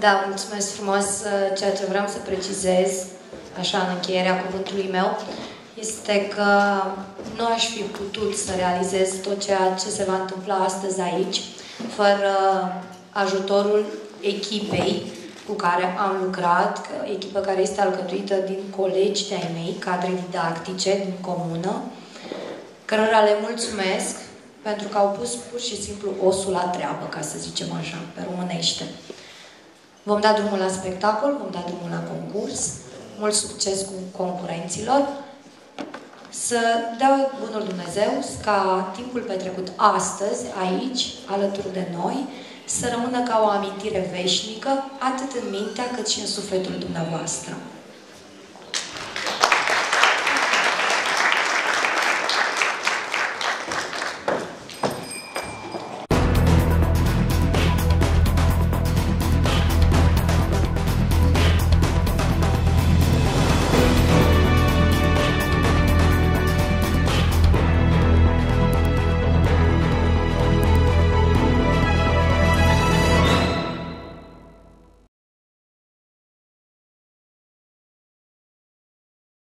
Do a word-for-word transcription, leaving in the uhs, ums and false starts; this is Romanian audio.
Da, mulțumesc frumos. Ceea ce vreau să precizez, așa în încheierea cuvântului meu, este că nu aș fi putut să realizez tot ceea ce se va întâmpla astăzi aici, fără ajutorul echipei cu care am lucrat, echipă care este alcătuită din colegi de-ai mei, cadre didactice din comună, cărora le mulțumesc pentru că au pus pur și simplu osul la treabă, ca să zicem așa, pe românește. Vom da drumul la spectacol, vom da drumul la concurs, mult succes cu concurenților, să dea bunul Dumnezeu ca timpul petrecut astăzi, aici, alături de noi, să rămână ca o amintire veșnică, atât în mintea cât și în sufletul dumneavoastră.